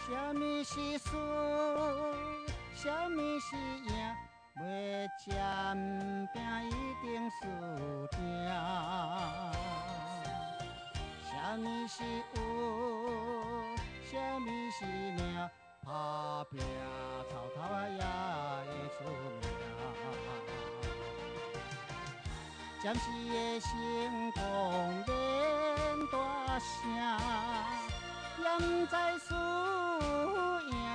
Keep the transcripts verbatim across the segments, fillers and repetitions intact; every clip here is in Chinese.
什么是输，什么是赢？要占拼一定输定。什么是有，什么是命？打拼草头啊也会出名。暂时的成功免大声，也不知输赢。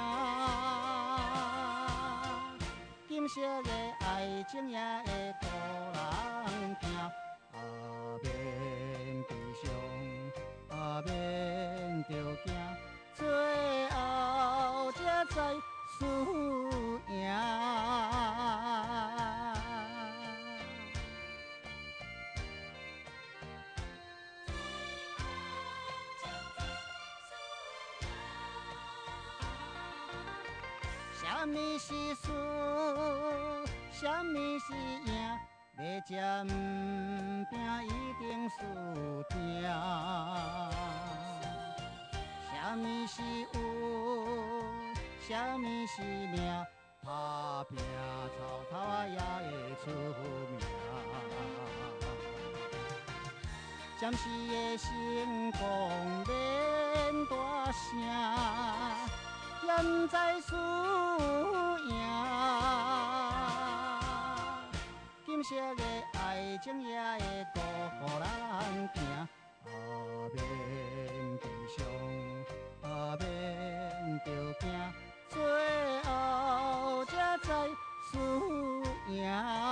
金色的爱情也会互人惊，啊免悲伤，啊免着惊，最后才知输赢。什么是输，什么是赢？要占拼一定输定。什么是有，什么是命？打拼草头啊也会出名。暂时的成功免大声，也不知输赢。金色的爱情也会辜负人行，啊免悲伤，啊免着惊，最后才知输赢。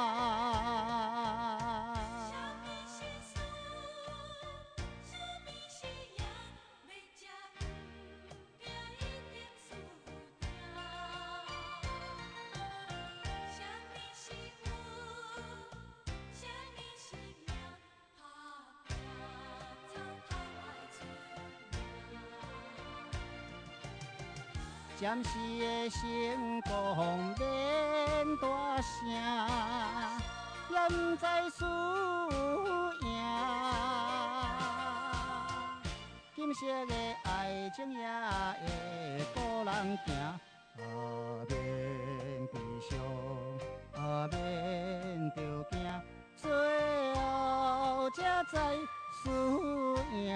暂时的成功免大声，也不知输赢。金色的爱情也会互人惊，啊免悲伤，啊免着惊，最后才知输赢。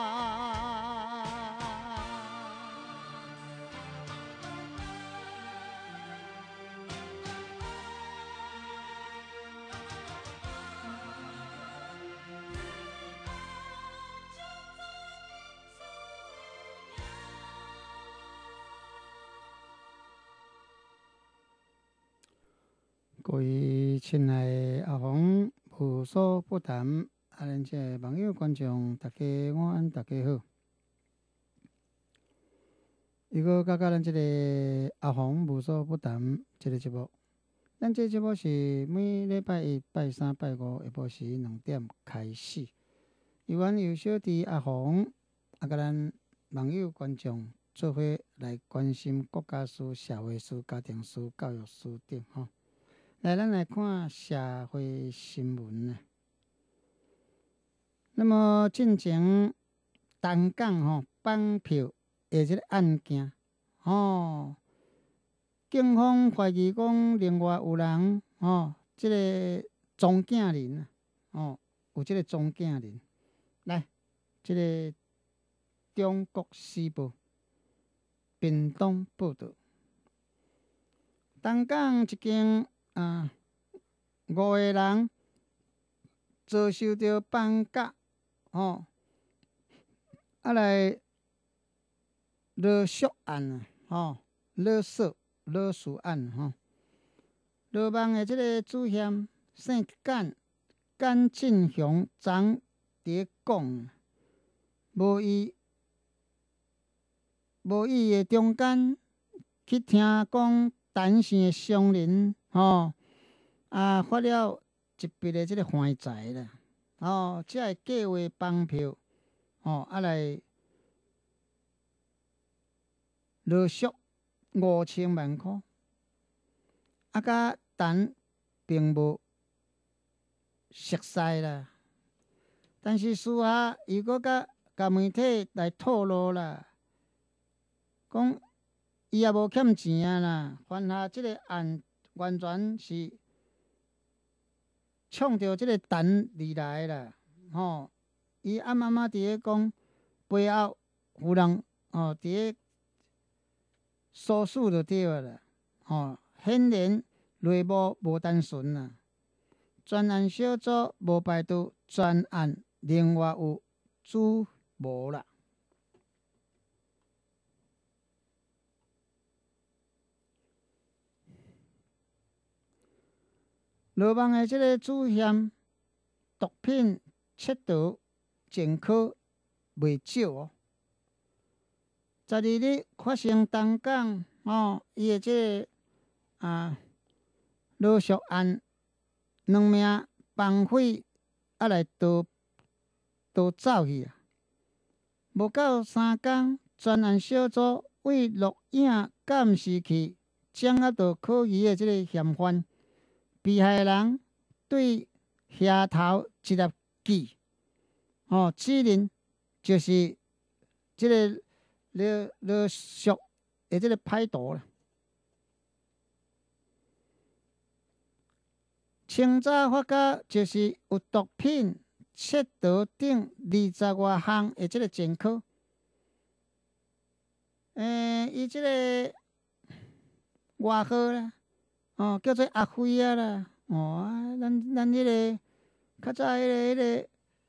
各位亲爱的阿红无所不谈，啊，咱这网友观众大家午安，大家好。如果感觉咱这个阿红无所不谈这个节目，咱这个节目是每礼拜一、拜三、拜五下晡时两点开始。由阮由小弟阿红啊，甲咱网友观众做伙来关心国家事、社会事、家庭事、教育事等吼。来，咱来看社会新闻啊。那么进前东港吼绑票的这个案件，吼，警方怀疑讲另外有人吼，这个庄敬人啊，吼，有这个庄敬人，来，这个中国时报屏东报道，东港一间啊，五个人遭受到绑架，吼，啊来勒索案啊，吼，勒索勒索案吼，落网的这个主嫌姓简，简进雄昨伫讲，无伊无伊的中间去听讲陈姓的商人吼。啊，发了一笔的即个还财啦，哦，才会计划绑票，哦，啊来勒索五千万块，啊，甲陈并无熟悉啦，但是事后伊阁甲甲媒体来透露啦，讲伊也无欠钱啊啦。犯下即个案完全是冲着即个陈而来啦，吼、伊暗暗仔伫咧讲背后有人吼伫咧唆使就对啊啦，吼、显然内幕无单纯啦。专案小组无排除专案另外有主谋啦。罗网的即个主嫌毒品窃盗前科袂少哦。十二日发生东港哦，伊的即、个啊罗淑案，两名绑匪啊来逃逃走去啊。无到三工，专案小组为录影监视器掌握到可疑的即个嫌犯，被害人对额头一粒记，哦，指认就是即个罗罗淑的即个歹徒啦。清早发觉就是有毒品、窃盗等二十外项的即个前科。诶，伊即个外号啦，哦，叫做阿辉啊啦，哦，啊咱咱迄个较早迄个迄个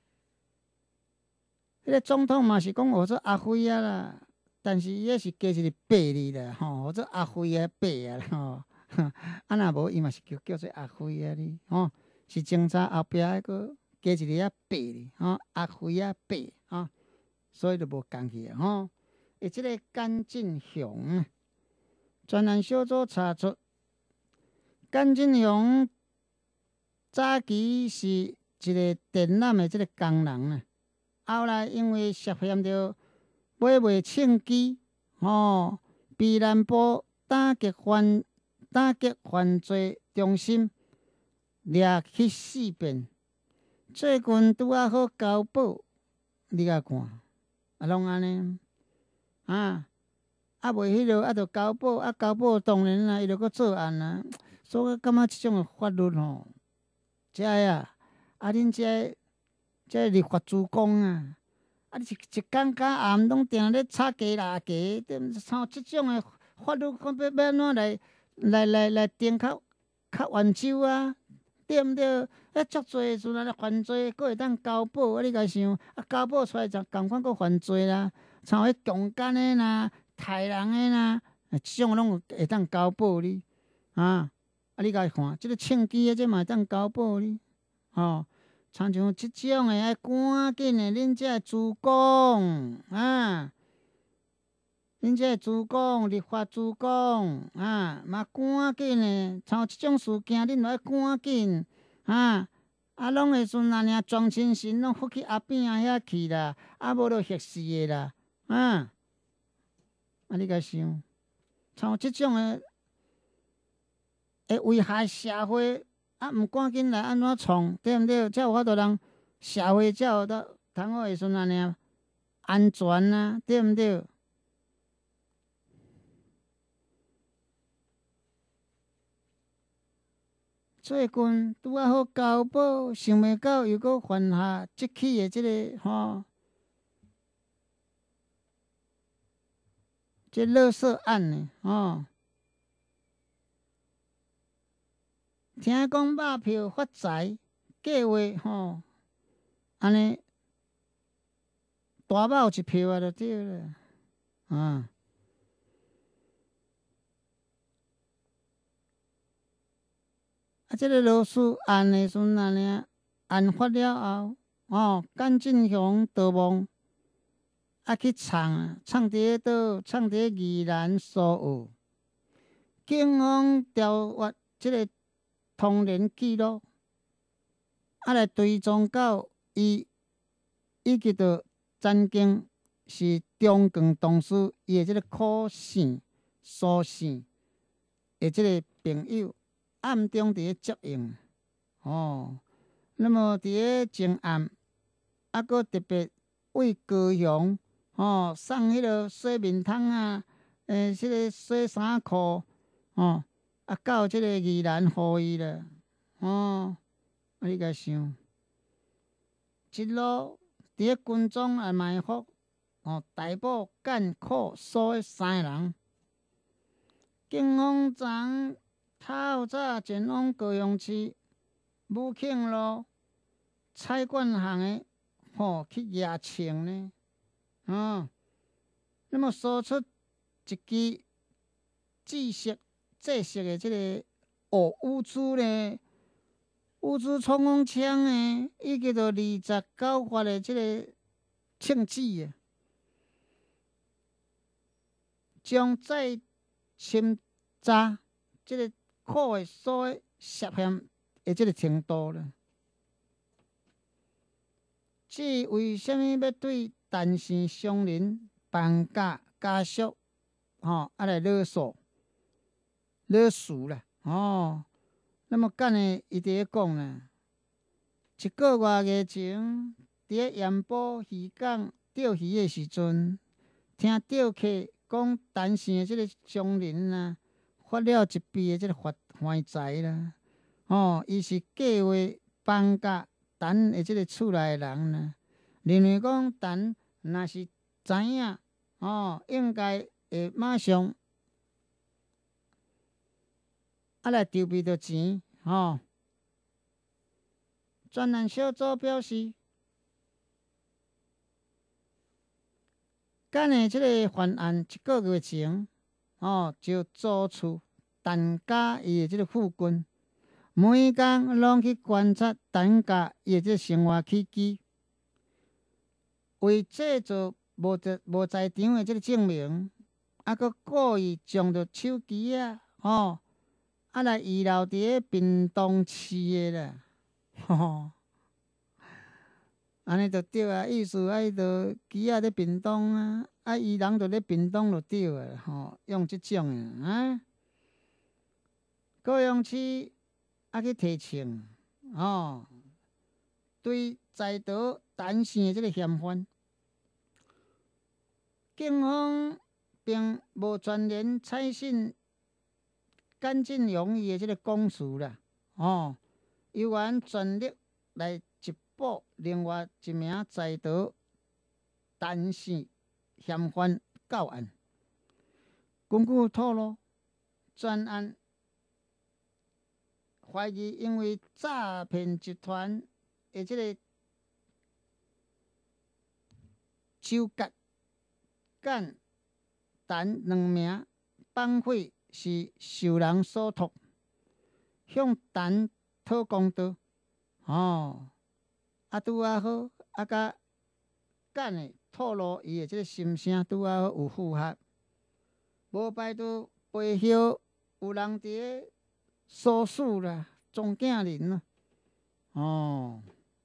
迄个总统嘛是讲号做阿辉啊啦，但是伊迄是加一个八字啦，吼，号做阿辉啊八啊啦，吼。啊，若无伊嘛是叫叫做阿辉啊哩，吼，是警察后壁迄个加一个啊八哩，吼，阿辉啊八，吼，所以就无共去啊，吼。伊即个简振雄啊，专案小组查出，简振雄早期是一个电缆的即个工人啊，后来因为涉嫌着买卖枪支，吼，被南部打击犯。打击犯罪中心掠去四遍，最近拄啊好交保，你甲看，啊拢安尼，啊，啊袂迄落啊着交保，啊交保当然啦，伊着搁作案啊，所以我感觉即种诶法律吼，遮个啊，啊恁遮遮立法主公啊，啊你一一工甲暗拢定咧吵架拉架，像即种诶法律，看要要安怎来？来来来定较较完整啊，对毋对？啊，足侪时阵啊，犯罪佫会当交保，啊，你家想，啊，交保出来就共款佫犯罪啦，像迄强奸的啦、杀人的啦，即种拢会当交保哩，啊，啊，你家看，即、这个枪支的这嘛会当交保哩，吼，像像即种的爱赶紧的，恁遮主公啊。恁这主公、立法主公啊，嘛赶紧诶！像即种事件，恁着爱赶紧啊！啊，拢会阵安尼庄亲神拢伏去后边啊遐去啦，啊无就吓死诶啦！啊，啊你甲想，像即种诶，会危害社会，啊毋赶紧来安怎创，对毋对？才有法度让社会才有得通好会阵安尼安全啊，对毋对？最近拄啊好交保，想袂到又搁犯下即起的即、这个吼，即勒索案呢吼。听讲买票发财，计划吼，安尼大某一票啊，就对了啊。啊，即个罗斯案的时阵安尼，案发了后，哦，简振雄逃亡，啊去藏啊，藏伫咧倒？藏伫咧宜兰苏澳。警方调阅即个通联记录，啊来追踪到伊，以及着曾经是中共同事伊的即个苦姓、苏姓的即个朋友。暗中伫咧接应，哦，那么伫咧前暗，啊，搁特别为高雄，哦，送迄个洗面桶啊， 诶，即、个洗衫裤，吼，啊，到即个宜兰互伊咧，哦，啊，你甲想，一路伫咧军中啊埋伏，哦，逮捕干苦所诶三个人，警方昨透早前往高雄市武庆路菜馆行诶，吼、去夜枪呢，哦，那么搜出一支制式制式诶，即个哦乌兹呢，乌兹冲锋枪诶，以及着二十九发诶，即个枪支诶，将再侵炸即个苦诶所诶涉嫌诶，即个程度咧。至于为虾米要对陈姓商人放假家属，吼、啊来勒索、勒赎啦，哦，那么干诶，伊伫咧讲咧，一个月月前，伫咧盐埔渔港钓鱼诶时阵，听钓客讲陈姓诶即个商人啊，发了一笔诶即个发坏财啦，哦，伊是计划放假陈诶即个厝内诶人呢。认为讲陈若是知影，哦，应该会马上啊来筹备着钱，吼、专案小组表示，干的即个犯案一个月前，哦，就租厝陈家伊的即个附近，每工拢去观察陈家伊的即个生活起居。为制作无在无在场的即个证明，啊，佮故意将着手机啊，吼，啊来遗留伫咧屏东市的啦，吼，安尼就对啊，意思啊，伊着机仔咧屏东啊，啊，伊人着咧屏东就对啊，吼，用即种诶啊，高雄市啊去提证，吼，对在逃陈姓的即个嫌犯。警方并无全连采信干进容易的即个供词啦，哦，由原全力来缉捕另外一名在逃陈姓嫌犯到案。根据透露，专案怀疑因为诈骗集团的即个纠结。干陈两名绑匪是受人所托，向陈讨公道。哦，啊，拄啊好，啊，甲干的透露伊的即个心声，拄啊好有符合，无排除背后有人伫咧唆使啦、撞囝人啦。哦，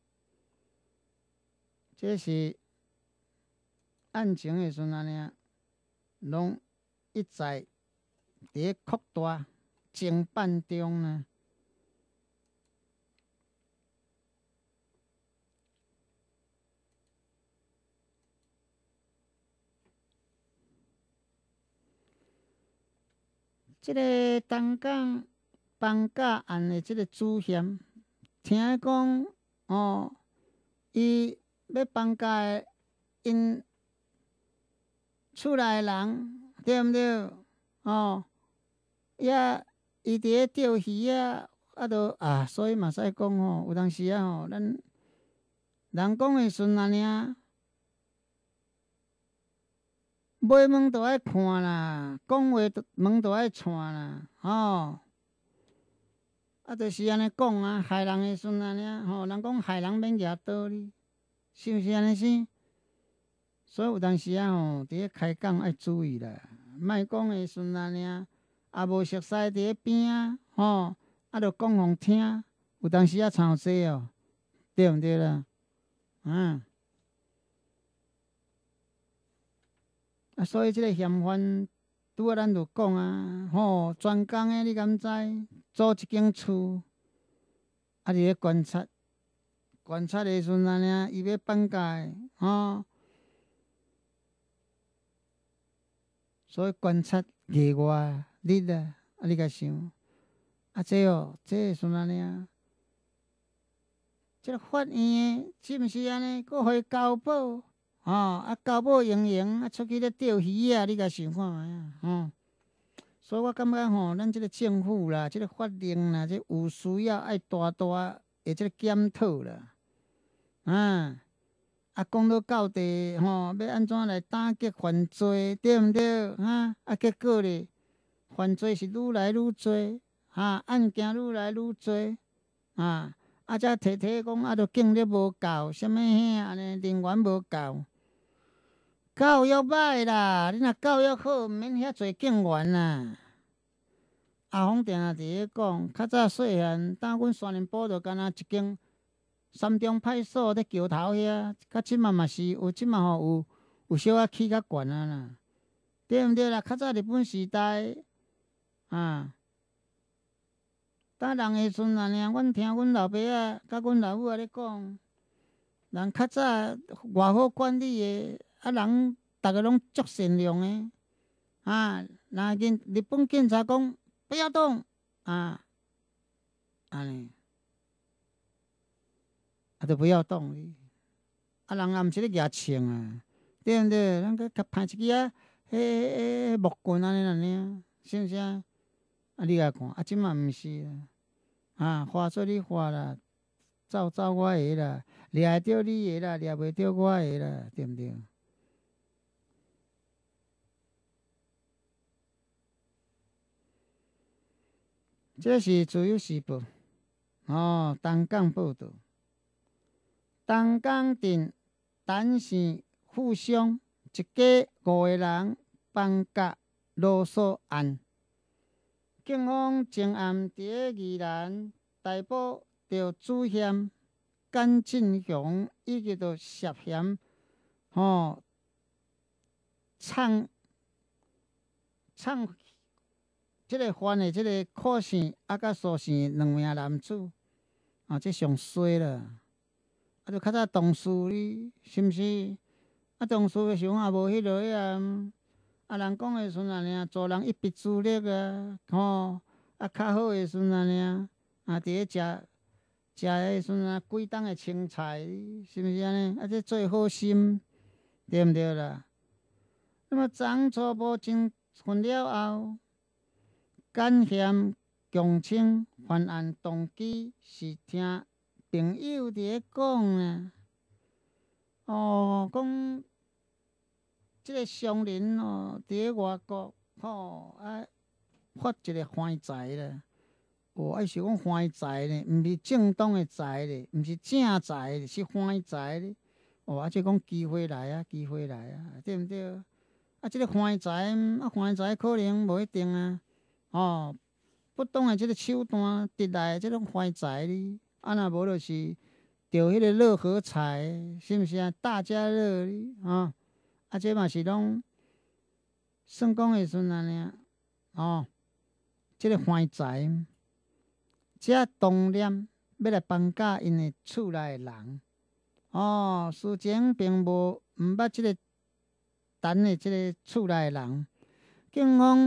这是。案情的时阵安尼，拢一再伫咧扩大侦办中呢。即个东港放假案的即个主嫌，听讲哦，伊要放假的因。厝内人对毋对？哦，也伊伫咧钓鱼啊，啊，都啊，所以嘛使讲吼，有当时啊吼，咱人讲的时阵安尼啊，买门都爱看啦，讲话门都爱串啦，吼。啊，就是安尼讲啊，害人的时阵安尼啊，吼，人讲害人免举刀哩，是毋是安尼先？所以有当时啊吼，伫咧开讲爱注意啦，莫讲的时阵安尼啊，也无熟悉伫咧边啊，吼，啊，着讲互听，有当时啊吵济哦，对毋对啦？嗯，啊，所以即个嫌犯，拄仔咱着讲啊，吼，专工的你敢知？租一间厝，啊，伫咧观察，观察的时阵安尼啊，伊要放假的，吼。 所以观察月外日啊，啊，你甲想，啊，这哦，这会算安尼啊？即个法院诶，是毋是安尼？搁互伊交保，吼、啊，交保盈盈，啊，出去咧钓鱼啊！你甲想看觅啊，吼、所以我感觉吼，咱即个政府啦，即、个法令啦，即有需要爱大大诶，即个检讨啦，啊，啊，讲到到底吼，要安怎来打击犯罪，对毋对？啊，啊，结果咧，犯罪是愈来愈多，啊，案件愈来愈多，啊。啊，则提提讲，啊，着警力无够，啥物遐安尼人员无够，教育歹啦！你若教育好，毋免遐侪警员啦。阿峰定定伫咧讲，较早细汉，当阮山林堡着敢若一间三中派出所伫桥头遐，较即马嘛是有，即马吼有有小可起较悬啊啦，对毋对啦？较早日本时代，啊。打人诶时阵安尼，阮听阮老爸仔甲阮老母仔咧讲，人较早偌好管理诶，啊人逐个拢足善良诶，啊，若警日本警察讲不要动，啊，安尼，啊就不要动，啊人也毋是咧举枪啊，对毋对？咱搁甲派一支啊，迄迄迄木棍安尼安尼，是毋是啊？啊你来看，啊即马毋是啦。啊，花做你花啦，走走我的啦，掠会着你的啦，掠袂着我的啦，对毋对？这是自由时报哦，东港报道，东港镇单县富商一家五个人放假勒索案。警方前暗伫咧宜兰逮捕着主嫌简进雄，以及着涉嫌吼创创即个犯的即个酷姓啊，甲苏姓两名男子，啊，这上衰了。啊，就较早同事哩，是毋是？啊，同事的时阵也无迄落啊。啊，人讲的时阵安尼，做人一臂之力啊，吼、啊，较好的时阵安尼啊，啊，伫咧食食的时阵啊，贵档的青菜，是毋是安尼？啊，这做好心，对毋对啦？那么昨初步侦讯了后，简嫌强称犯案动机是听朋友伫咧讲呢。哦，讲。即个商人哦，伫咧外国吼啊，发一个坏财啦。哦，啊是讲坏财呢，毋是正当的财咧，毋是正财，是坏财咧。哦，啊即讲机会来啊，机会来啊，对毋对？啊，即个坏财，啊坏财可能无一定啊。哦，不当的即个手段得来即种坏财哩，啊若无就是着迄个六合彩，是毋是啊？大家乐哩啊。啊，这嘛是拢算讲的时阵安尼哦，即、这个坏财，这当念要来绑架因的厝内的人，哦，事前并无毋捌即个等的即个厝内的人，警方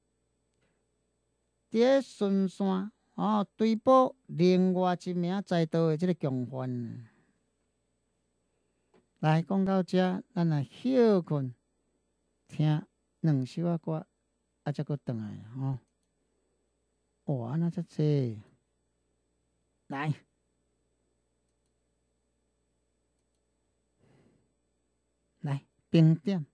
伫咧巡线，哦，追捕另外一名在逃的即个共犯。来讲到这，咱来休困，听两首啊歌，啊，才阁转来吼。哇，安那遮济？来，来，冰点。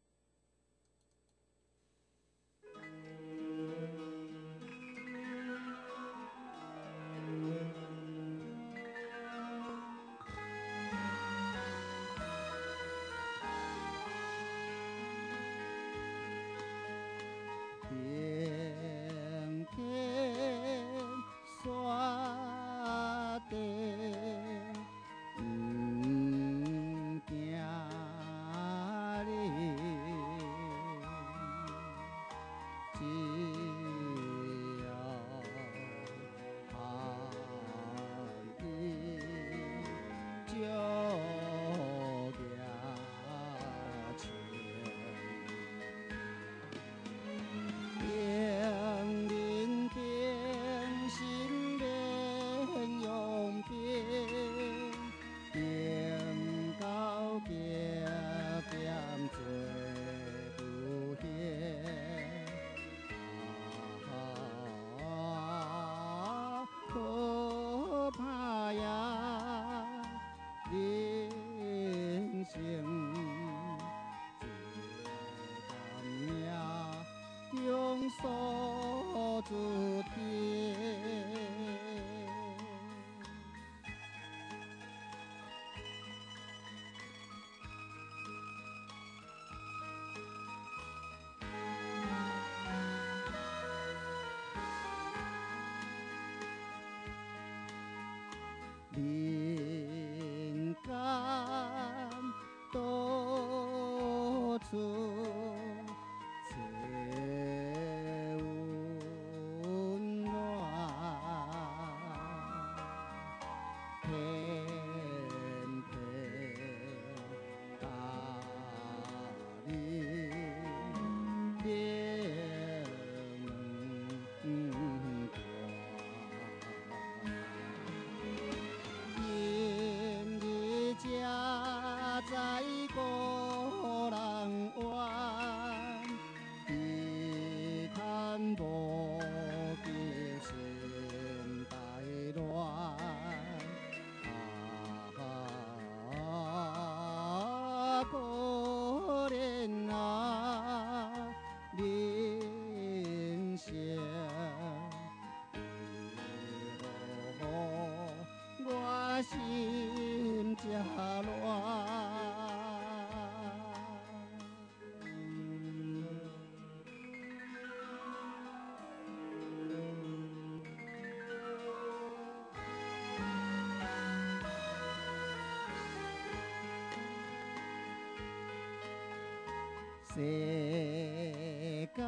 世间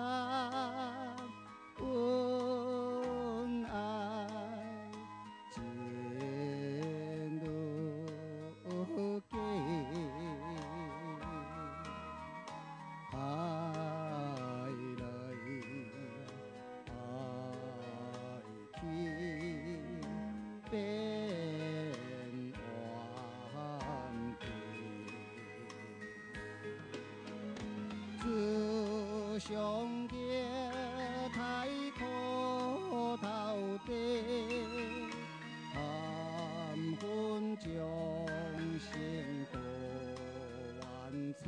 恩爱情如假，爱来爱去变幻地。自上街太苦头地，含恨将心过万切。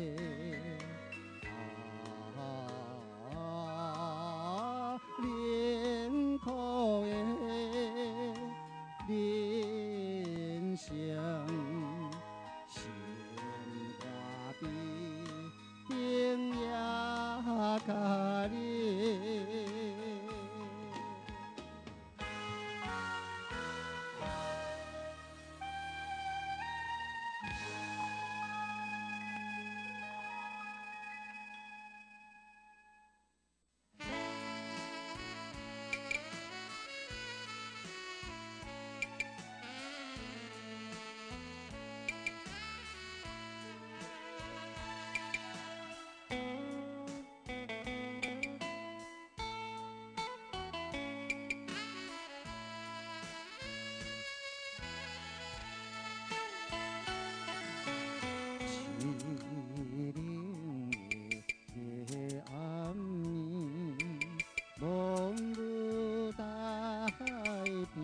啊，忍苦的人生。心肝比冰也较冷。凄冷的夜暗暝，望入大海边，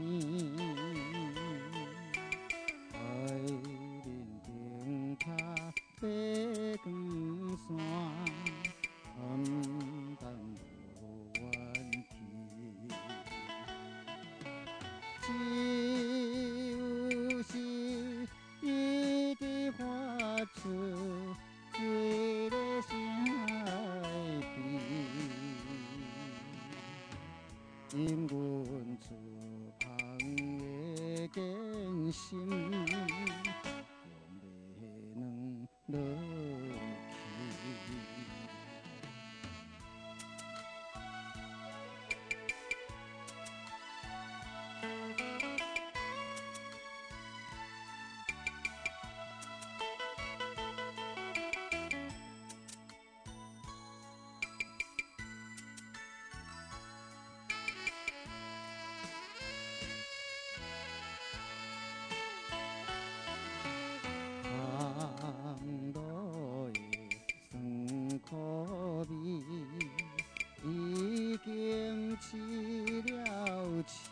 海面灯塔白光线，暗淡无远去。只有是伊伫发出水的声悲，因阮出香的艰辛，永袂能落去。网络的酸苦味，已经饲了痴。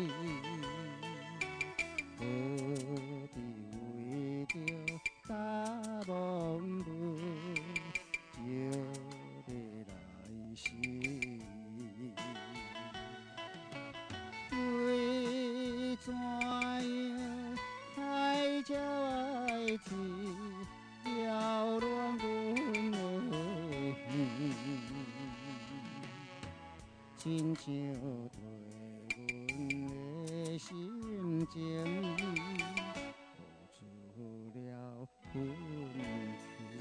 何必为着大忙碌，就要来死？为怎样海鸟爱啼，扰乱阮的耳，亲像替阮的心情付出了困去。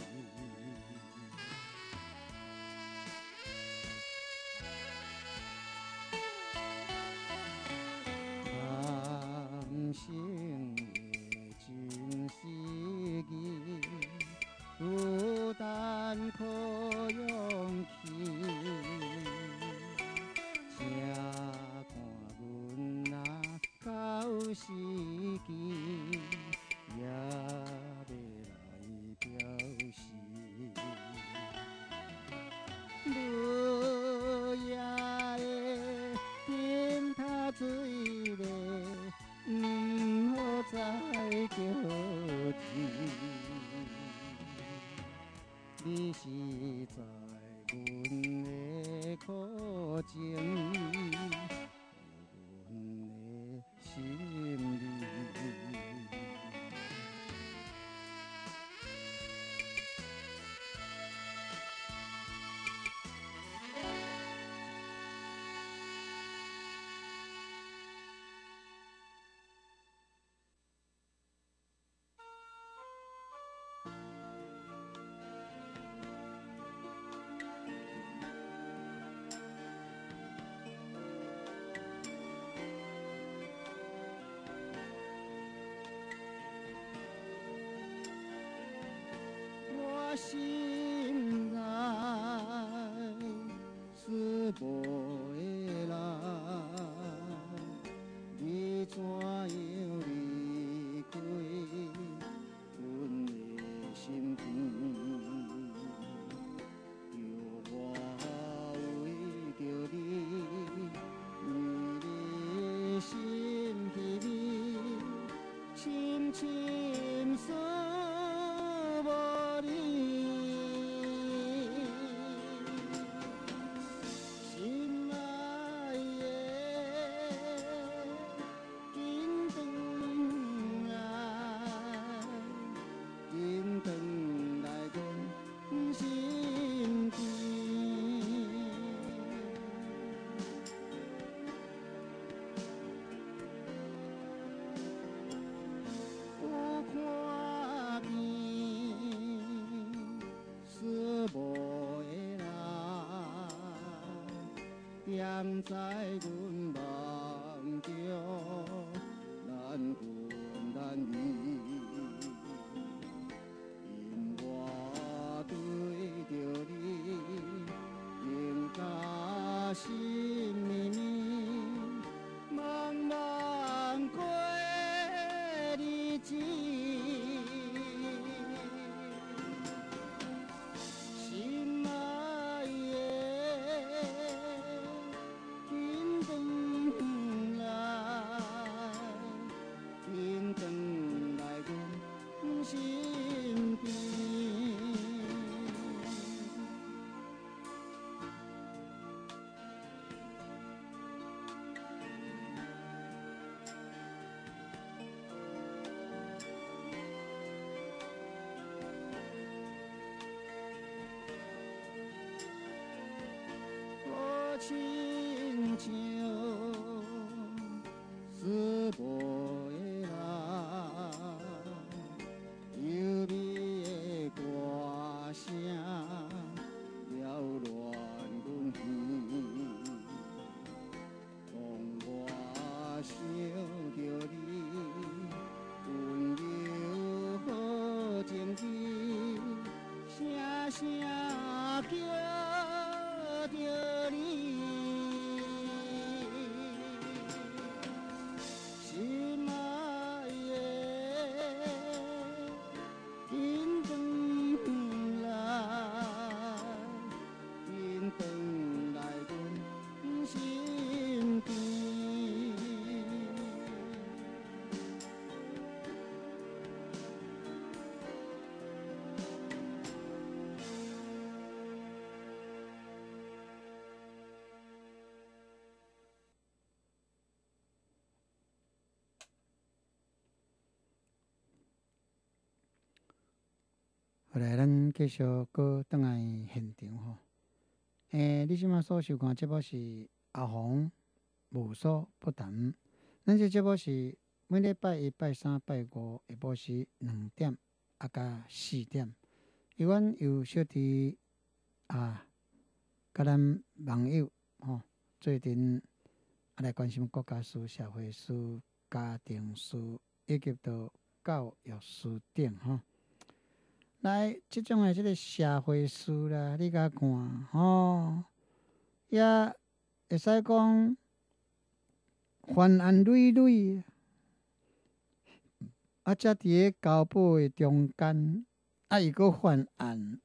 人生的真实义，孤单可勇气。请看阮若到时机，也要来表示。落叶的灯塔水嘞，毋好再叫天。你是知阮的苦情，阮的心意。 心内思无的人，你怎样离开阮的心田？叫我为着你，你的心悲悲，深深锁无你。心爱的，紧转来，紧转来阮心田。有看见思无的人，踮在阮梦中，难分难离。因我对着你，情加心绵绵，茫茫过日子。心爱的，紧转来，紧转来阮心田。好亲像思无的人，幽微的歌声缭乱阮耳。当我想着你，温柔好情意，声声叫着你。心爱的，紧转来，紧转来阮心田。后来，咱继续搁转来现场吼。诶，你即马所收看节目是阿红无所不谈。咱这节目是每礼拜一、拜三、拜五下晡时两点啊甲四点。由阮有小弟啊，甲咱网友吼，最近啊来关心国家事、社会事、家庭事，以及到教育事等吼。来，即种诶，即个社会事啦，你甲看吼，也会使讲犯案累累，啊，则伫咧交保诶中间，啊，伊阁犯案，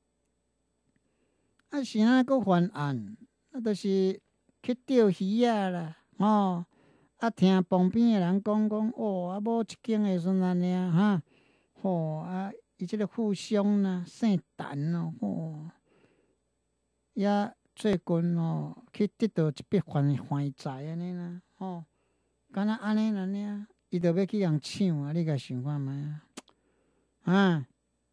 啊，是安阁犯案？啊，就是去钓鱼啊啦，吼，啊，听旁边诶人讲讲，哦，啊，某一间诶孙安尼啊，哈，吼啊。伊即个互相啦，姓陈哦，吼，也最近哦，去得到一笔还还债安尼啦，吼，敢若安尼安尼啊，伊着要去人抢啊，你甲想看觅啊，啊，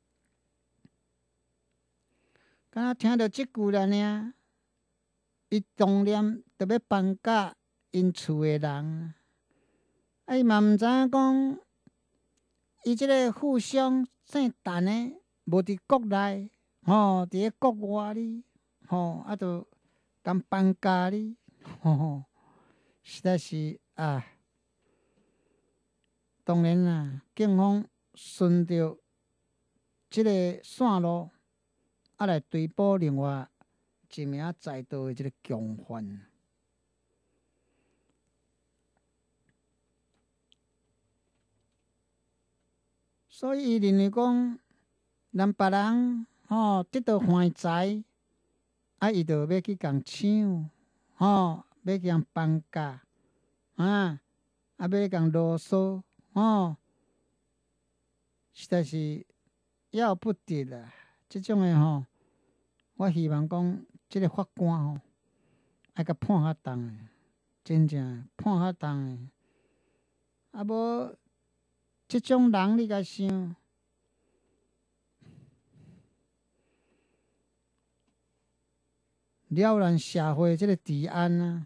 敢若听着即句啦呢，伊当念着要放假因厝诶人，啊，伊嘛毋知影讲。伊即个互相姓陈诶，无伫国内，吼，伫咧国外哩，吼，啊，著共放假哩，吼，实在是啊。当然啦，警方顺着即个线路，啊来追捕另外一名在逃的即个共犯。所以伊认为讲，咱别人吼、得到犯财，啊，伊就要去共抢，吼、要去共放假，啊，啊，要共啰嗦，吼、实在是要不得啦。即种诶吼，我希望讲，即个法官吼，爱甲判较重诶，真正判较重诶。啊无，即种人你甲想，扰乱社会即个治安啊。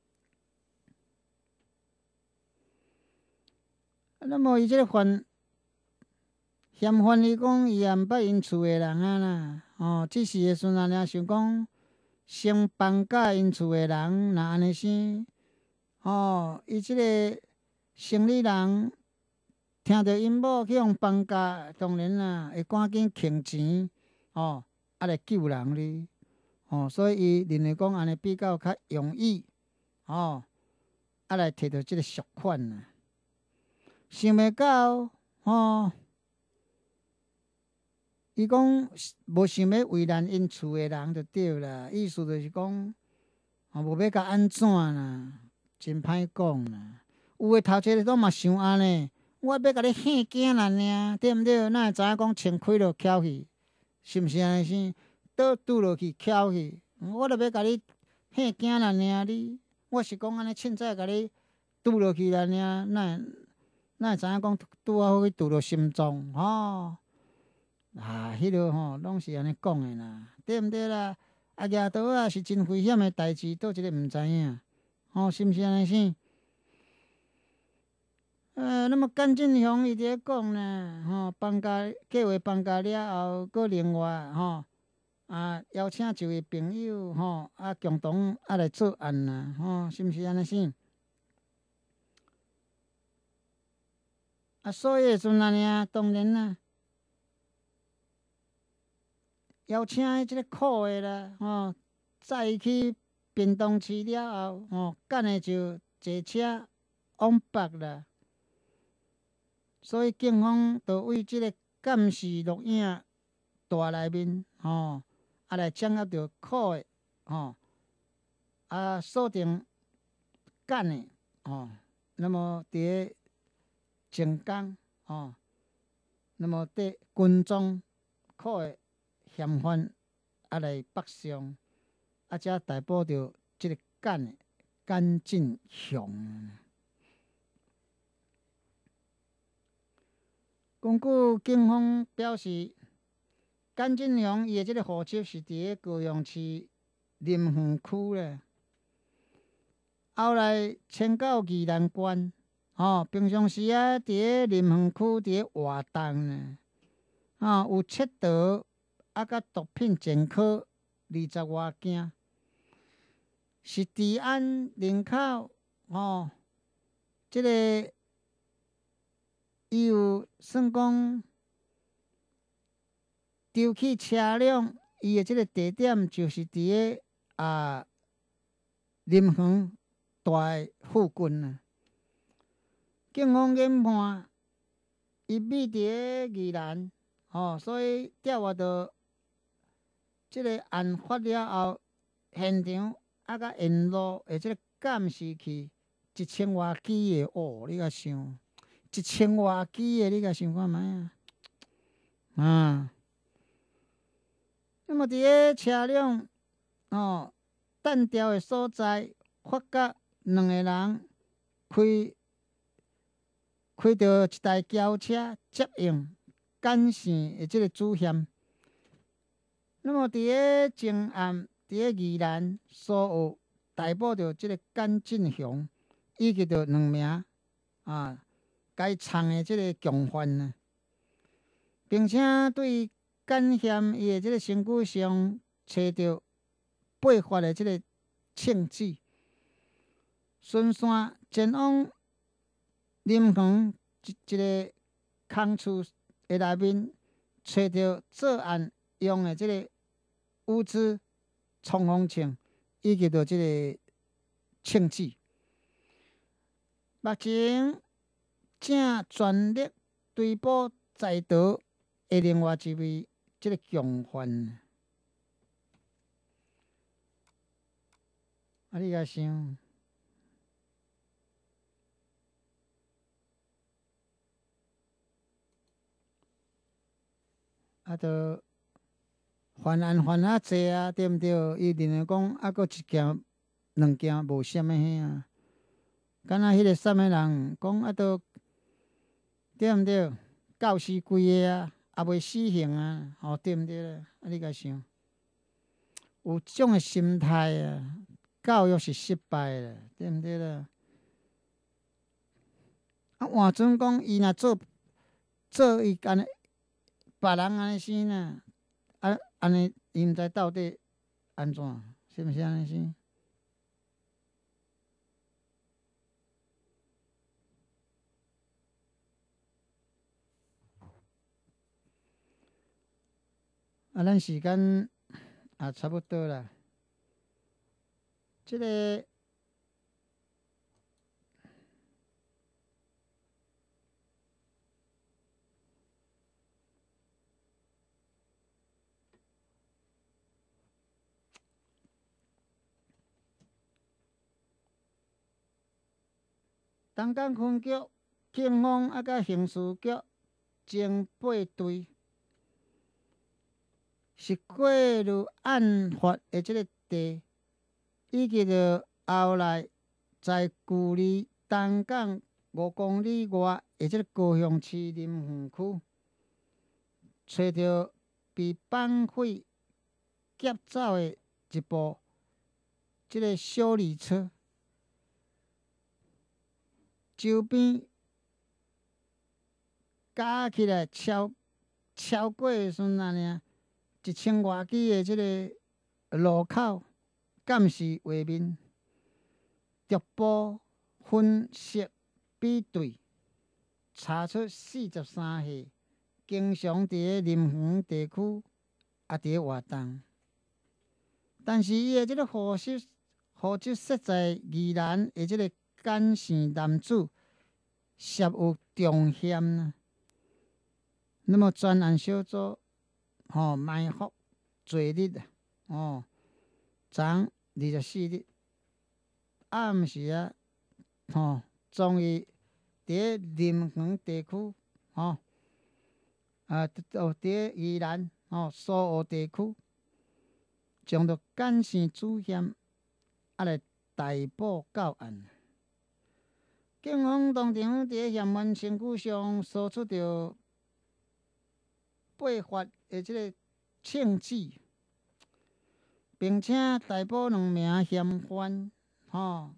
那么伊即个犯嫌犯伊讲，伊也毋捌因厝诶人啊啦，吼、只是诶时阵尔想讲，先放假因厝诶人，若安尼生，吼、伊即个生理人听着因某去互放假，当然啦，会赶紧倾钱，吼、啊来救人哩，吼、所以伊认为讲安尼比较较容易，吼、啊来摕到即个赎款啦。想袂到，吼、伊讲无想要为难因厝诶人就对啦，意思就是讲，吼无要甲安怎啦，真歹讲啦。有诶头前都嘛想安尼，我要甲你吓惊人尔，对毋对？哪会知影讲穿开就翘去，是毋是安尼生？倒拄落去翘去，我著要甲你吓惊人尔，你我是讲安尼凊彩甲你拄落去啦尔，哪会哪会知影讲拄啊好去拄着心脏吼？啊，迄落吼，拢是安尼讲诶啦，对毋对啦？啊，举刀啊是真危险诶代志，倒一个毋知影，吼、是毋是安尼生？呃，那么甘正雄伊伫咧讲呢，吼、放假计划放假了后，搁另外吼、啊邀请一位朋友吼、啊共同啊来作案啦，吼、是毋是安尼生？啊，所以诶时阵安尼啊，当然啦。邀请迄即个苦诶啦，吼、载伊去屏东市了后，吼、干诶就坐车往北啦。所以警方就为即个监视录影带内面，吼、啊来掌握着苦诶，吼、啊锁定干诶，吼、那么伫咧前港，吼、那么对军装苦诶嫌犯啊来北上，啊才逮捕着即个干诶甘正雄。根据警方表示，甘正雄伊诶即个户籍是伫咧高雄市林园区咧，后来迁到宜兰县，吼、平常时啊伫咧林园区伫咧活动呢，吼、有窃盗啊甲毒品前科二十外件，是治安人口，吼、即、个伊有算讲丢弃车辆，伊的即个地点就是伫咧啊林园大诶附近啊。警方研判伊秘伫咧宜兰，吼、所以调阅到即个案发了后，现场啊甲沿路诶即个监视器一千外支诶，哦，你甲想一千外支诶，你甲想看觅啊？啊，那么伫咧车辆哦弹掉诶所在，发觉两个人开开着一台轿车接应干线诶即个主嫌。那么伫咧前案，伫咧宜兰所有逮捕着即个甘正雄，以及着两名啊该藏诶即个共犯呢，并且对甘嫌伊诶即个身躯上找着八发诶即个枪支，顺线前往林园一一个空厝诶内面找到作案用的即个物资、冲锋枪，以及着即个枪支。目前正全力追捕在逃的另外一位即个共犯。啊，你甲想？啊，着犯案犯啊济啊，对毋对？伊认为讲啊，搁一件、两件无啥物嘿啊。敢若迄个三个人讲啊，都对毋对？教死规个啊，也未死刑啊，吼、对毋对咧？啊，你甲想，有即种诶心态啊，教育是失败啦，对毋对咧？啊，换阵讲伊若做做伊安尼，别人安尼生呐，啊，安尼伊毋知到底安怎，是毋是安尼生？啊，咱时间也差不多啦。即、个东港分局警方啊，甲刑事局侦八队是过入案发的即个地，以及着后来在距离东港五公里外的即个高雄市林园区，找到被绑匪劫走的一部即个修理车。周边加起来超超过的时阵安尼，一千外支的即个路口监视画面，逐步分析比对，查出四十三岁，经常伫咧林园地区也伫咧活动，但是伊的即个户籍户籍设在宜兰的即个简姓男子，涉有重嫌呐。那么专案小组吼、哦、埋伏昨日啊，哦，昨二十四日暗时啊，吼、哦，终于伫咧林园地区，吼、哦，啊，哦，伫咧宜兰吼苏澳地区，将着简姓主嫌啊来逮捕到案。警方当场伫咧嫌犯身躯上搜出着八发的即个枪支，并且逮捕两名嫌犯，吼、哦，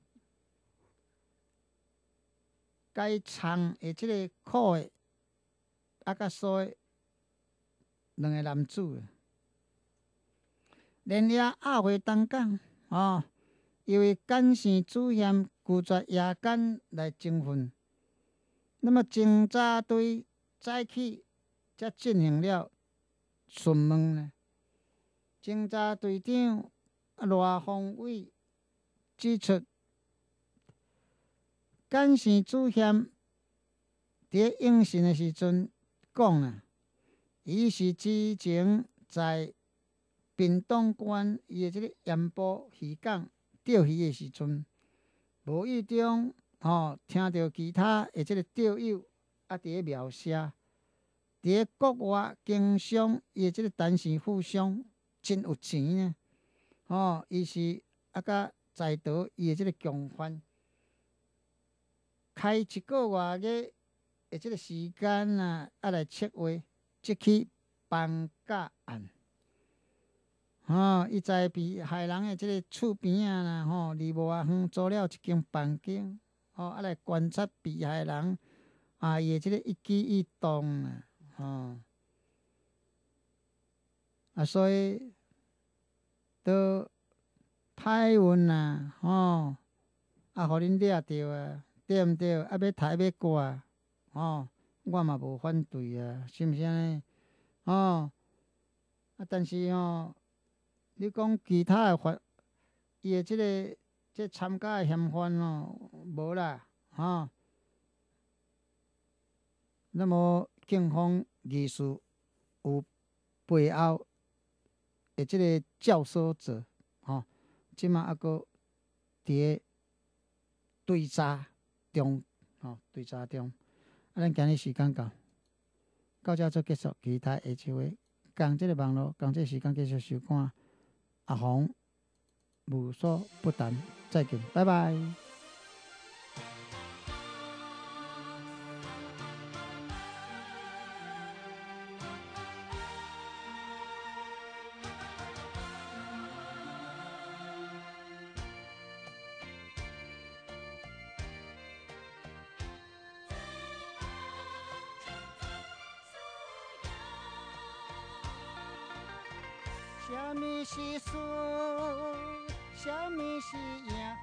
该藏的即个裤的啊，甲锁的两个男子，连夜押回东港，哦，因为简姓主嫌拒绝夜间来侦讯，那么侦查队早起才进行了询问呢。侦查队长罗宏伟指出，简姓主嫌伫应讯的时阵讲啊，伊是之前在屏东县伊的即个盐埔渔港钓鱼的时阵，无意中吼、哦、听到其他的即个钓友啊伫咧描写，伫咧国外经商伊的即个单身富商真有钱呢。吼、哦，伊是啊甲在逃伊的即个共犯，开一个月个的即个时间啊，啊来策划即起绑架案。吼，伊在被害人的即个厝边啊啦，吼，离无偌远租了一间房间，吼，啊来观察被害人啊伊的即个一举一动啊，吼，啊所以都歹运啊，吼，啊，互恁掠着啊，对毋对？啊，要杀要挂，吼，我嘛无反对啊，是毋是安尼？ 哦，啊，但是吼，你讲其他诶法，伊诶即个即参加诶嫌犯哦，无啦，吼、那么警方疑似有背后诶即个教唆者，吼、即马抑搁伫咧追查中，吼、追查中。啊，咱今日时间到，到遮做结束，其他下周诶，共即个网络，共即个时间继续收看阿红无所不谈，再见，拜拜。什么是输？什么是赢？